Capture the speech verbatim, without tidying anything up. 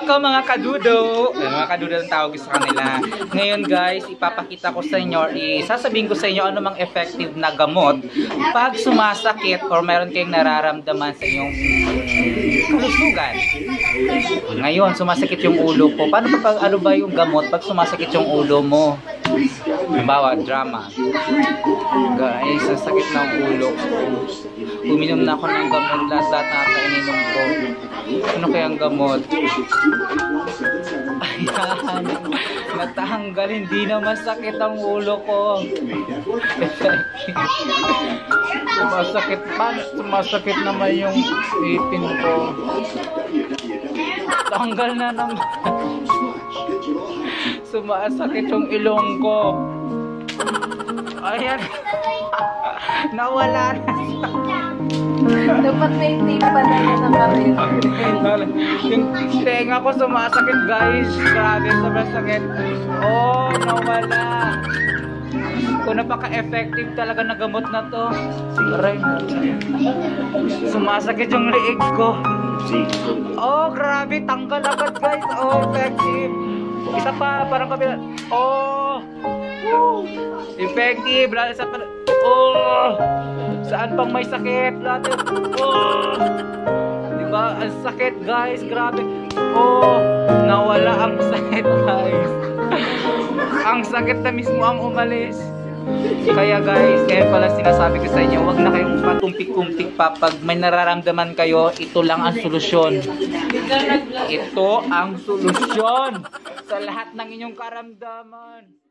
ko mga kadudo. Mga kadudo ang tawag sa kanila. Ngayon guys, ipapakita ko sa inyo or isasabihin ko sa inyo ano mang effective na gamot pag sumasakit or meron kayong nararamdaman sa inyong kalusugan. Ngayon, sumasakit yung ulo ko. Paano pa pag ano ba yung gamot pag sumasakit yung ulo mo? Halimbawa, drama. Guys, ang sakit ng ulo ko. Uminom na ako ng gamot, lahat-lahat na kaininom ko. Ano kayang gamot? Ayan, natanggal, hindi na masakit ang ulo ko. Sumasakit pa, sumasakit naman yung ipin ko. Tanggal na naman. Sumasakit yung ilong ko. Ayan. Nawala na. Dapat may tape pa na na nakarito. Yung tenga ko sumasakit guys. Grabe, sobrang sakit. Oh, nawala. Kung napaka-effective talaga na gamot na to. Aray. Sumasakit yung liig ko. Oh, grabe. Tanggal agad guys. Oh, effective. Isa pa, parang kabila. Oh! Woo! Effective. Lalo sa pa. Oh! Saan pang may sakit? Lahat. Oh! Diba? Ang sakit guys. Grabe. Oh! Nawala ang sakit guys. Ang sakit na mismo ang umalis. Kaya guys, kaya pala sinasabi ko sa inyo, wag na kayong patumpik-tumpik pa. Pag may nararamdaman kayo, ito lang ang solusyon. Ito ang solusyon sa lahat ng inyong karamdaman.